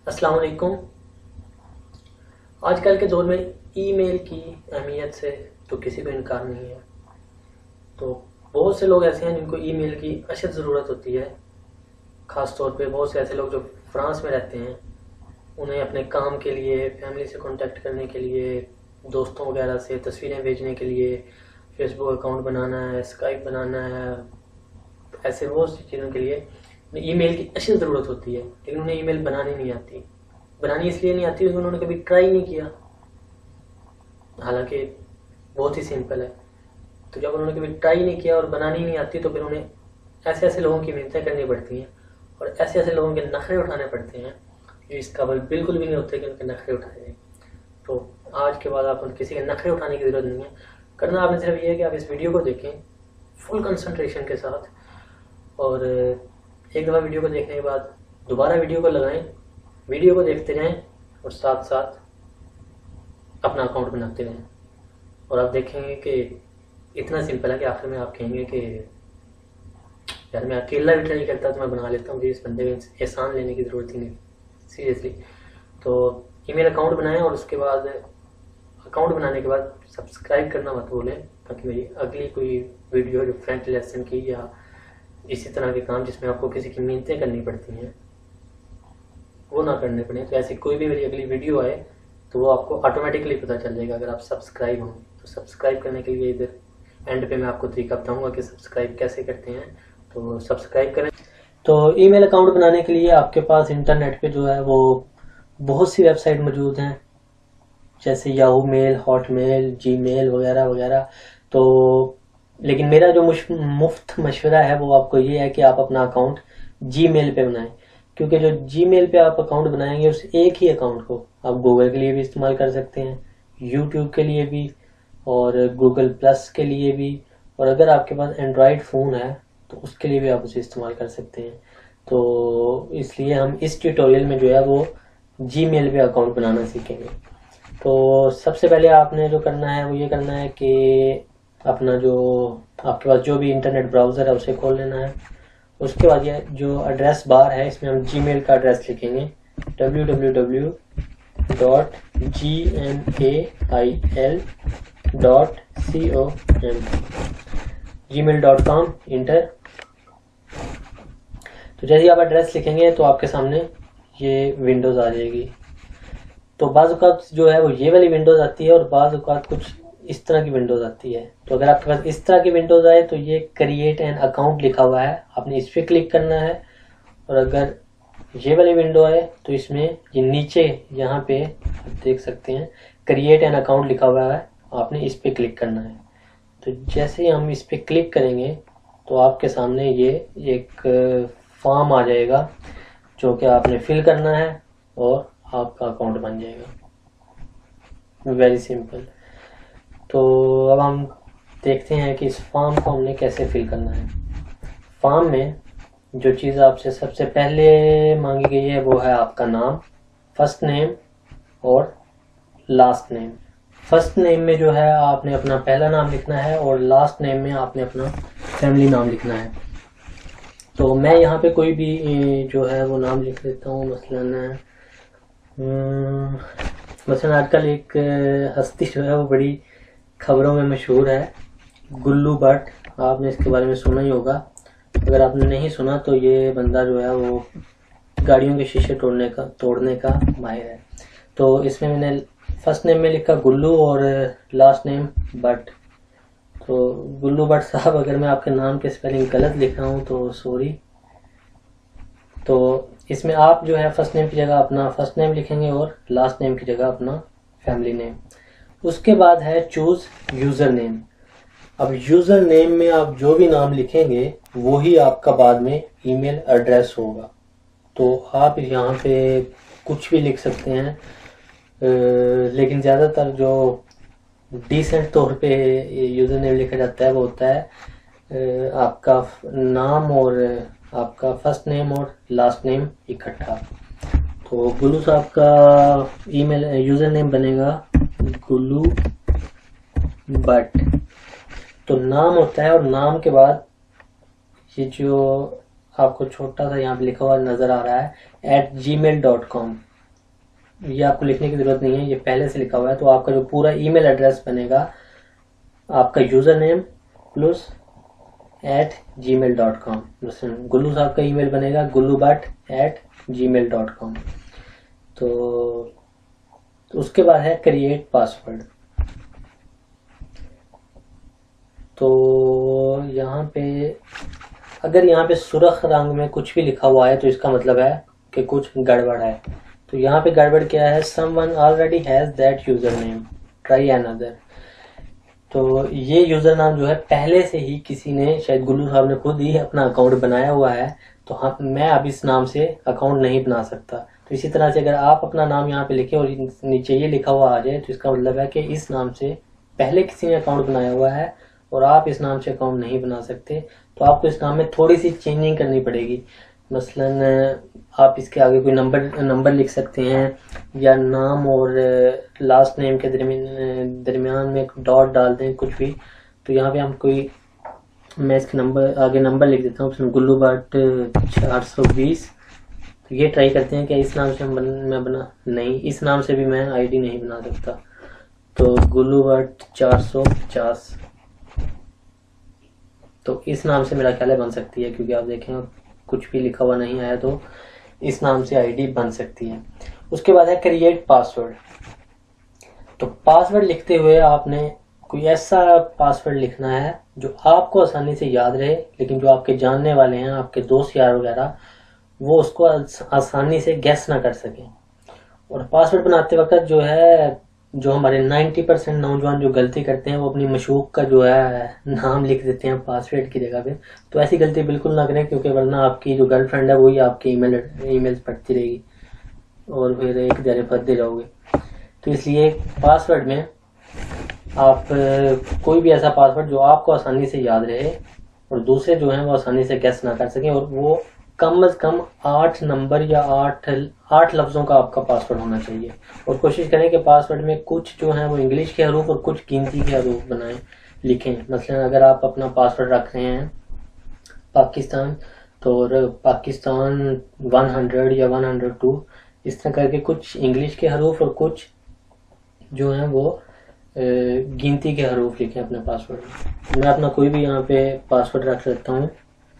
अस्सलाम वालेकुम। आजकल के दौर में ईमेल की अहमियत से तो किसी को इनकार नहीं है। तो बहुत से लोग ऐसे हैं जिनको ईमेल की अशद ज़रूरत होती है। ख़ास तौर पे बहुत से ऐसे लोग जो फ्रांस में रहते हैं, उन्हें अपने काम के लिए, फैमिली से कांटेक्ट करने के लिए, दोस्तों वगैरह से तस्वीरें भेजने के लिए फेसबुक अकाउंट बनाना है, स्काइप बनाना है, ऐसे बहुत सी चीज़ों के लिए ईमेल की अशद ज़रूरत होती है। लेकिन उन्हें ईमेल बनानी नहीं आती। बनानी इसलिए नहीं आती क्योंकि उन्होंने कभी ट्राई नहीं किया, हालांकि बहुत ही सिंपल है। तो जब उन्होंने कभी ट्राई नहीं किया और बनानी नहीं आती तो फिर उन्हें ऐसे ऐसे लोगों की मिन्नतें करनी पड़ती हैं और ऐसे ऐसे लोगों के नखरे उठाने पड़ते हैं जो इस काबिल बिल्कुल भी नहीं होते कि उनके नखरे उठाए जाए। तो आज के बाद आप किसी के नखरे उठाने की ज़रूरत नहीं है। करना आपने सिर्फ ये है कि आप इस वीडियो को देखें फुल कंसंट्रेशन के साथ, और एक दफ़ा वीडियो को देखने के बाद दोबारा वीडियो को लगाएं, वीडियो को देखते रहें और साथ साथ अपना अकाउंट बनाते रहें। और आप देखेंगे कि इतना सिंपल है कि आखिर में आप कहेंगे कि यार मैं अकेला भी ट्राई करता तो मैं बना लेता हूँ, इस बंदे में एहसान लेने की ज़रूरत ही नहीं, सीरियसली। तो ईमेल अकाउंट बनाएं और उसके बाद अकाउंट बनाने के बाद सब्सक्राइब करना मत भूलें, ताकि मेरी अगली कोई वीडियो जो फ्रेंच लेसन की या इसी तरह के काम जिसमें आपको किसी की मिन्नतें करनी पड़ती हैं वो ना करने पड़े। तो ऐसी कोई भी मेरी अगली वीडियो आए तो वो आपको ऑटोमेटिकली पता चल जाएगा अगर आप सब्सक्राइब हों। तो सब्सक्राइब करने के लिए इधर एंड पे मैं आपको तरीका बताऊंगा कि सब्सक्राइब कैसे करते हैं, तो सब्सक्राइब करें। तो ईमेल अकाउंट बनाने के लिए आपके पास इंटरनेट पे जो है वो बहुत सी वेबसाइट मौजूद हैं, जैसे याहू मेल, हॉटमेल, जीमेल वगैरह वगैरह। तो लेकिन मेरा जो मुफ्त मशवरा है वो आपको ये है कि आप अपना अकाउंट जीमेल पे बनाएं, क्योंकि जो जीमेल पे आप अकाउंट बनाएंगे उस एक ही अकाउंट को आप गूगल के लिए भी इस्तेमाल कर सकते हैं, यूट्यूब के लिए भी और गूगल प्लस के लिए भी, और अगर आपके पास एंड्रॉयड फ़ोन है तो उसके लिए भी आप उसे इस्तेमाल कर सकते हैं। तो इसलिए हम इस ट्यूटोरियल में जो है वो जीमेल पे अकाउंट बनाना सीखेंगे। तो सबसे पहले आपने जो करना है वो ये करना है कि अपना जो आपके पास जो भी इंटरनेट ब्राउज़र है उसे खोल लेना है। उसके बाद ये जो एड्रेस बार है इसमें हम जीमेल का एड्रेस लिखेंगे www.gmail.com, gmail.com इंटर। तो जैसे ही आप एड्रेस लिखेंगे तो आपके सामने ये विंडोज़ आ जाएगी। तो बाज़ औक़ात जो है वो ये वाली विंडोज़ आती है और बाज़ औक़ात कुछ इस तरह की विंडोज़ आती है। तो अगर आपके पास इस तरह की विंडोज़ आए तो ये क्रिएट एन अकाउंट लिखा हुआ है, आपने इस पर क्लिक करना है। और अगर ये वाली विंडो आए तो इसमें ये नीचे यहाँ पे आप देख सकते हैं क्रिएट एन अकाउंट लिखा हुआ है, आपने इस पर क्लिक करना है। तो जैसे ही हम इस पर क्लिक करेंगे तो आपके सामने ये एक फॉर्म आ जाएगा जो कि आपने फिल करना है और आपका अकाउंट बन जाएगा। Very simple. तो अब हम देखते हैं कि इस फॉर्म को हमने कैसे फिल करना है। फॉर्म में जो चीज़ आपसे सबसे पहले मांगी गई है वो है आपका नाम, फर्स्ट नेम और लास्ट नेम। फर्स्ट नेम में जो है आपने अपना पहला नाम लिखना है और लास्ट नेम में आपने अपना फैमिली नाम लिखना है। तो मैं यहाँ पे कोई भी जो है वो नाम लिख लेता हूँ। मसलन आजकल एक हस्ती जो है वो बड़ी खबरों में मशहूर है, गुल्लू भट्ट। आपने इसके बारे में सुना ही होगा। अगर आपने नहीं सुना तो ये बंदा जो है वो गाड़ियों के शीशे तोड़ने का माहिर है। तो इसमें मैंने फर्स्ट नेम में लिखा गुल्लू और लास्ट नेम भट्ट। तो गुल्लू भट्ट साहब, अगर मैं आपके नाम के स्पेलिंग गलत लिख रहा हूँ तो सॉरी। तो इसमें आप जो है फर्स्ट नेम की जगह अपना फर्स्ट नेम लिखेंगे और लास्ट नेम की जगह अपना फैमिली नेम। उसके बाद है चूज यूज़र नेम। अब यूज़र नेम में आप जो भी नाम लिखेंगे वो ही आपका बाद में ईमेल एड्रेस होगा। तो आप यहाँ पे कुछ भी लिख सकते हैं, लेकिन ज़्यादातर जो डिसेंट तौर पे यूज़र नेम लिखा जाता है वो होता है आपका नाम और आपका फर्स्ट नेम और लास्ट नेम इकट्ठा। तो गुल्लू साहब का ईमेल यूज़र नेम बनेगा गुल्लू भट्ट। तो नाम होता है और नाम के बाद ये जो आपको छोटा सा यहाँ पे लिखा हुआ नजर आ रहा है @gmail.com, ये आपको लिखने की जरूरत नहीं है, ये पहले से लिखा हुआ है। तो आपका जो पूरा ईमेल एड्रेस बनेगा, आपका यूजर नेम प्लस @gmail.com। गुल्लू साहब का ईमेल बनेगा gullubhat@gmail.com। तो उसके बाद है क्रिएट पासवर्ड। तो यहाँ पे अगर यहाँ पे सुर्ख रंग में कुछ भी लिखा हुआ है तो इसका मतलब है कि कुछ गड़बड़ है। तो यहाँ पे गड़बड़ क्या है, someone already has that username, try another। तो ये यूजर नाम जो है पहले से ही किसी ने, शायद गुल्लू साहब ने खुद ही अपना अकाउंट बनाया हुआ है, तो मैं अब इस नाम से अकाउंट नहीं बना सकता। तो इसी तरह से अगर आप अपना नाम यहाँ पे लिखें और नीचे ये लिखा हुआ आ जाए तो इसका मतलब है कि इस नाम से पहले किसी ने अकाउंट बनाया हुआ है और आप इस नाम से अकाउंट नहीं बना सकते। तो आपको इस नाम में थोड़ी सी चेंजिंग करनी पड़ेगी। मसलन आप इसके आगे कोई नंबर लिख सकते हैं, या नाम और लास्ट नेम के दरमियान में डॉट डाल दें, कुछ भी। तो यहाँ पे हम मैं इसके आगे नंबर लिख देता हूँ, गुल्लू भट्ट 420। तो ये ट्राई करते हैं कि इस नाम से नहीं, इस नाम से भी मैं आईडी नहीं बना सकता। तो गुल्लू भट्ट 450, तो इस नाम से मेरा ख्याल है बन सकती है, क्योंकि आप देखें कुछ भी लिखा हुआ नहीं आया, तो इस नाम से आईडी बन सकती है। उसके बाद है क्रिएट पासवर्ड। तो पासवर्ड लिखते हुए आपने कोई ऐसा पासवर्ड लिखना है जो आपको आसानी से याद रहे, लेकिन जो आपके जानने वाले हैं, आपके दोस्त यार वगैरह, वो उसको आसानी से गेस ना कर सके। और पासवर्ड बनाते वक्त जो हमारे 90% नौजवान जो गलती करते हैं, वो अपनी मशूक का जो है नाम लिख देते हैं पासवर्ड की जगह पे। तो ऐसी गलती बिल्कुल ना करें, क्योंकि वरना आपकी जो गर्लफ्रेंड है वही आपके ईमेल पढ़ती रहेगी और फिर एक जगह फंसते जाओगे। तो इसलिए पासवर्ड में आप कोई भी ऐसा पासवर्ड जो आपको आसानी से याद रहे और दूसरे जो हैं वो आसानी से गेस ना कर सकें, और वो कम से कम 8 नंबर या 8 लफ्जों का आपका पासवर्ड होना चाहिए। और कोशिश करें कि पासवर्ड में कुछ जो है वो इंग्लिश के हरूफ और कुछ गिनती के हरूफ लिखें। मसलन अगर आप अपना पासवर्ड रख रहे हैं पाकिस्तान, तो पाकिस्तान 100 या 102, इस तरह करके कुछ इंग्लिश के हरूफ और कुछ जो है वो गिनती के हरूफ लिखें अपने पासवर्ड में। मैं अपना कोई भी यहाँ पे पासवर्ड रख सकता हूँ।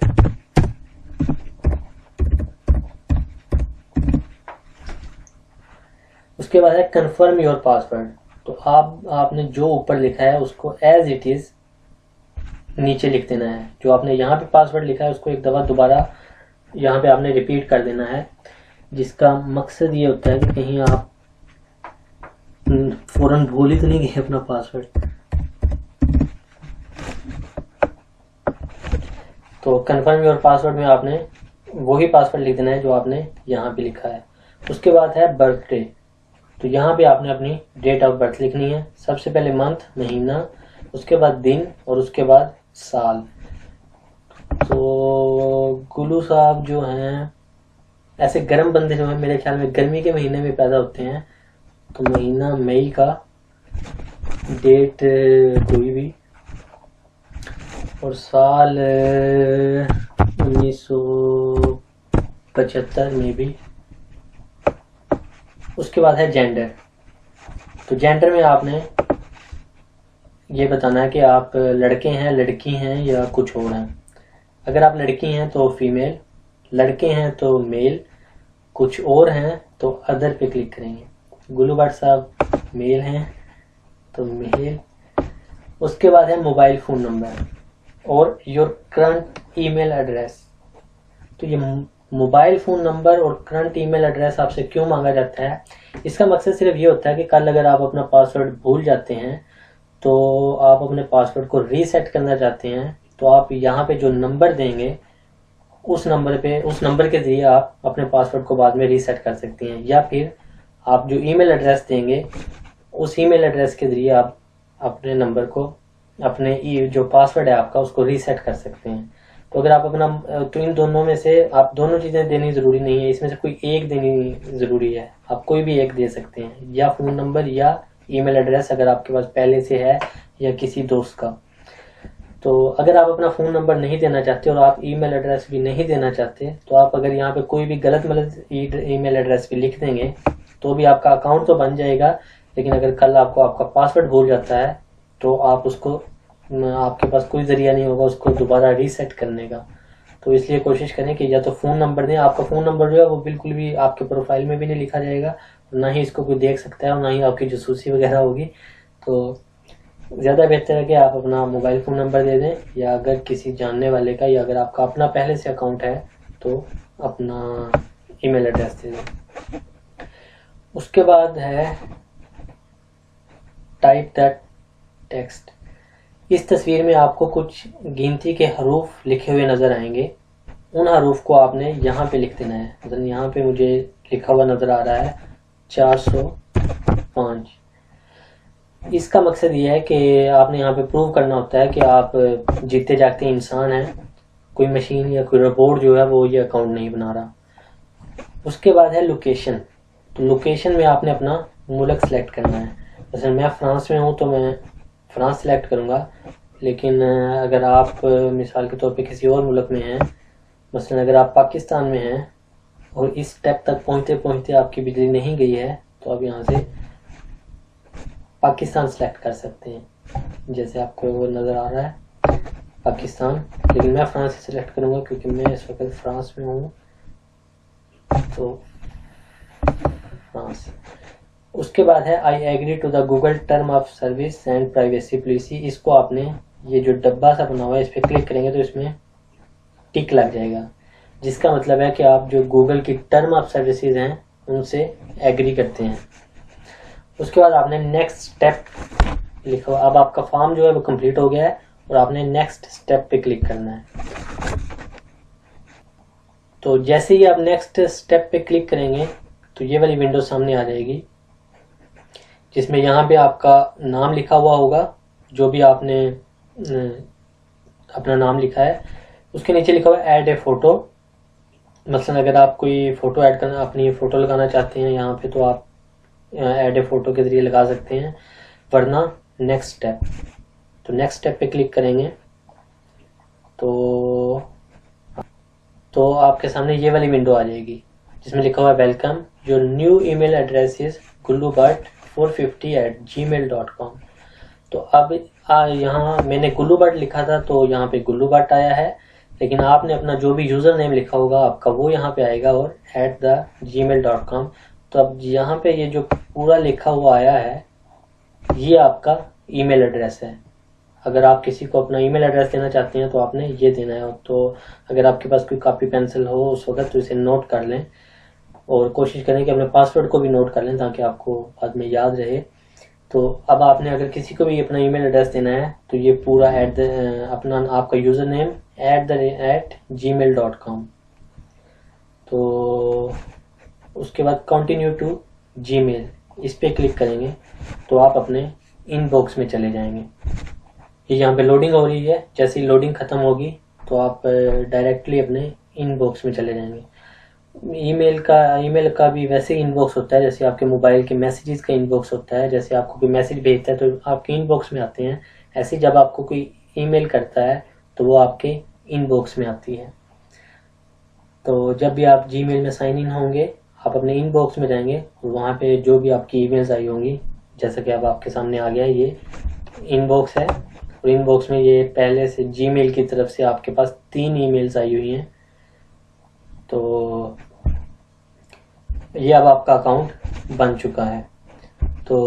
उसके बाद है कंफर्म योर पासवर्ड। तो आपने जो ऊपर लिखा है उसको एज इट इज नीचे लिख देना है। जो आपने यहाँ पे पासवर्ड लिखा है उसको एक दफा दोबारा यहाँ पे आपने रिपीट कर देना है, जिसका मकसद ये होता है कि कहीं आप फौरन भूल ही तो नहीं गए अपना पासवर्ड। तो कंफर्म योर पासवर्ड में आपने वही पासवर्ड लिख देना है जो आपने यहाँ पे लिखा है। उसके बाद है बर्थडे। तो यहाँ पे आपने अपनी डेट ऑफ बर्थ लिखनी है। सबसे पहले मंथ, महीना, उसके बाद दिन और उसके बाद साल। तो गुल्लू साहब जो हैं, ऐसे गर्म बंदे जो हैं मेरे ख्याल में गर्मी के महीने में पैदा होते हैं। तो महीना मई का, डेट कोई भी, और साल 1975 में भी। उसके बाद है जेंडर। तो जेंडर में आपने ये बताना है कि आप लड़के हैं, लड़की हैं या कुछ और हैं। अगर आप लड़की हैं तो फीमेल, लड़के हैं तो मेल, कुछ और हैं तो अदर पे क्लिक करेंगे। गुल्लू भट्ट साहब मेल हैं तो मेल। उसके बाद है मोबाइल फ़ोन नंबर और योर करंट ईमेल एड्रेस। तो ये मोबाइल फ़ोन नंबर और करंट ईमेल एड्रेस आपसे क्यों मांगा जाता है? इसका मकसद सिर्फ ये होता है कि कल अगर आप अपना पासवर्ड भूल जाते हैं, तो आप अपने पासवर्ड को रीसेट करना चाहते हैं, तो आप यहाँ पे जो नंबर देंगे उस नंबर के जरिए आप अपने पासवर्ड को बाद में रीसेट कर सकते हैं। या फिर आप जो ईमेल एड्रेस देंगे उस ईमेल एड्रेस के जरिए आप अपने नंबर को, अपने जो पासवर्ड है आपका, उसको रीसेट कर सकते हैं। तो अगर आप तो इन दोनों में से आप दोनों चीज़ें देनी ज़रूरी नहीं है, इसमें से कोई एक देनी ज़रूरी है। आप कोई भी एक दे सकते हैं, या फ़ोन नंबर या ईमेल एड्रेस अगर आपके पास पहले से है या किसी दोस्त का। तो अगर आप अपना फ़ोन नंबर नहीं देना चाहते और आप ईमेल एड्रेस भी नहीं देना चाहते, तो आप अगर यहाँ पे कोई भी गलत ईमेल एड्रेस भी लिख देंगे तो भी आपका अकाउंट तो बन जाएगा, लेकिन अगर कल आपको आपका पासवर्ड भूल जाता है तो आप उसको, आपके पास कोई जरिया नहीं होगा उसको दोबारा रीसेट करने का। तो इसलिए कोशिश करें कि या तो फ़ोन नंबर दें। आपका फ़ोन नंबर जो है वो बिल्कुल भी आपके प्रोफाइल में भी नहीं लिखा जाएगा, ना ही इसको कोई देख सकता है और ना ही आपकी जासूसी वगैरह होगी। तो ज़्यादा बेहतर है कि आप अपना मोबाइल फ़ोन नंबर दे दें, या अगर किसी जानने वाले का, या अगर आपका अपना पहले से अकाउंट है तो अपना ईमेल एड्रेस दे दें। उसके बाद है टाइप द टेक्स्ट। इस तस्वीर में आपको कुछ गिनती के हरूफ लिखे हुए नज़र आएंगे। उन हरूफ को आपने यहाँ पे लिख देना है। मतलब यहाँ पे मुझे लिखा हुआ नज़र आ रहा है 405। इसका मकसद ये है कि आपने यहाँ पे प्रूव करना होता है कि आप जीते जागते इंसान हैं, कोई मशीन या कोई रोबोट जो है वो ये अकाउंट नहीं बना रहा। उसके बाद है लोकेशन। तो लोकेशन में आपने अपना मुल्क सेलेक्ट करना है। जैसे मैं फ्रांस में हूँ तो मैं फ्रांस सेलेक्ट करूँगा, लेकिन अगर आप मिसाल के तौर पे किसी और मुल्क में हैं, मसलन अगर आप पाकिस्तान में हैं और इस स्टेप तक पहुँचते पहुँचते आपकी बिजली नहीं गई है, तो आप यहाँ से पाकिस्तान सेलेक्ट कर सकते हैं। जैसे आपको वो नज़र आ रहा है पाकिस्तान, लेकिन मैं फ्रांस से सिलेक्ट करूँगा क्योंकि मैं इस वक्त फ्रांस में हूँ। तो फ्रांस। उसके बाद है I agree to the Google term of service and privacy policy. इसको आपने, ये जो डब्बा सा बना हुआ है इस पर क्लिक करेंगे तो इसमें टिक लग जाएगा, जिसका मतलब है कि आप जो गूगल की टर्म ऑफ सर्विसेज हैं उनसे एग्री करते हैं। उसके बाद आपने नेक्स्ट स्टेप लिखा हुआ। अब आपका फॉर्म जो है वो कंप्लीट हो गया है और आपने नेक्स्ट स्टेप पे क्लिक करना है। तो जैसे ही आप नेक्स्ट स्टेप पे क्लिक करेंगे तो ये वाली विंडो सामने आ जाएगी, जिसमें यहाँ पे आपका नाम लिखा हुआ होगा, जो भी आपने अपना नाम लिखा है। उसके नीचे लिखा हुआ है ऐड ए फोटो। मसलन अगर आप कोई फोटो ऐड करना, अपनी फोटो लगाना चाहते हैं यहाँ पे, तो आप ऐड ए फोटो के जरिए लगा सकते हैं, वरना नेक्स्ट स्टेप। तो नेक्स्ट स्टेप पे क्लिक करेंगे तो आपके सामने ये वाली विंडो आ जाएगी, जिसमें लिखा हुआ है welcome, your new email address is gullubart450@gmail.com। तो अब यहाँ मैंने गुल्लूबट लिखा था तो यहाँ पे गुल्लूबट आया है, लेकिन आपने अपना जो भी यूज़र नेम लिखा होगा आपका वो यहाँ पे आएगा और @gmail.com। तो अब यहाँ पे ये जो पूरा लिखा हुआ आया है ये आपका ईमेल एड्रेस है। अगर आप किसी को अपना ईमेल एड्रेस देना चाहते हैं तो आपने ये देना है। तो अगर आपके पास कोई कॉपी पेंसिल हो उस वक्त तो इसे नोट कर लें, और कोशिश करें कि अपने पासवर्ड को भी नोट कर लें ताकि आपको बाद में याद रहे। तो अब आपने अगर किसी को भी अपना ईमेल एड्रेस देना है तो ये पूरा अपना आपका यूज़र नेम @gmail.com। तो उसके बाद कंटिन्यू टू जीमेल, इस पे क्लिक करेंगे तो आप अपने इनबॉक्स में चले जाएंगे। ये यहाँ पे लोडिंग हो रही है, जैसे ही लोडिंग ख़त्म होगी तो आप डायरेक्टली अपने इनबॉक्स में चले जाएंगे। ईमेल का भी वैसे ही इनबॉक्स होता है जैसे आपके मोबाइल के मैसेजेस का इनबॉक्स होता है। जैसे आपको कोई मैसेज भेजता है तो आपके इनबॉक्स में आते हैं, ऐसे जब आपको कोई ईमेल करता है तो वो आपके इनबॉक्स में आती है। तो जब भी आप जीमेल में साइन इन होंगे आप अपने इनबॉक्स में जाएंगे और वहाँ पे जो भी आपकी ईमेल्स आई होंगी, जैसा कि अब आपके सामने आ गया ये इनबॉक्स है, और इनबॉक्स में ये पहले से जीमेल की तरफ से आपके पास 3 ईमेल्स आई हुई हैं। तो ये अब आपका अकाउंट बन चुका है। तो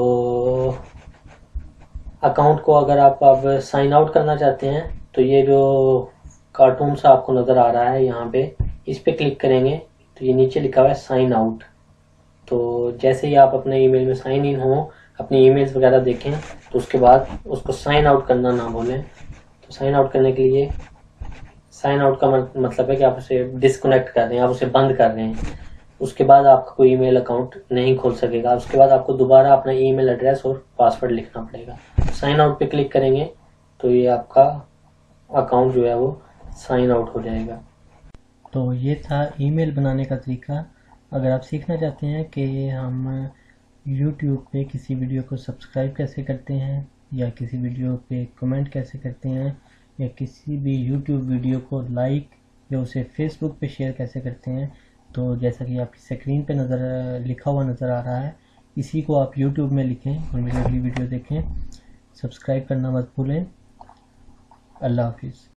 अकाउंट को अगर आप अब साइन आउट करना चाहते हैं तो ये जो कार्टून सा आपको नज़र आ रहा है यहाँ पे, इस पे क्लिक करेंगे तो ये नीचे लिखा हुआ है साइन आउट। तो जैसे ही आप अपने ईमेल में साइन इन हो, अपनी ईमेल्स वगैरह देखें, तो उसके बाद उसको साइन आउट करना ना भूलें। तो साइन आउट करने के लिए, साइन आउट का मतलब है कि आप उसे डिस्कनेक्ट कर रहे हैं, आप उसे बंद कर रहे हैं। उसके बाद आपका कोई ईमेल अकाउंट नहीं खोल सकेगा। उसके बाद आपको दोबारा अपना ईमेल एड्रेस और पासवर्ड लिखना पड़ेगा। साइन आउट पे क्लिक करेंगे तो ये आपका अकाउंट जो है वो साइन आउट हो जाएगा। तो ये था ईमेल बनाने का तरीका। अगर आप सीखना चाहते हैं कि हम YouTube पे किसी वीडियो को सब्सक्राइब कैसे करते हैं, या किसी वीडियो पे कमेंट कैसे करते हैं, या किसी भी YouTube वीडियो को लाइक या उसे Facebook पे शेयर कैसे करते हैं, तो जैसा कि आपकी स्क्रीन पे लिखा हुआ नज़र आ रहा है, इसी को आप यूट्यूब में लिखें और मेरी अगली वीडियो देखें। सब्सक्राइब करना मत भूलें। अल्लाह हाफिज़।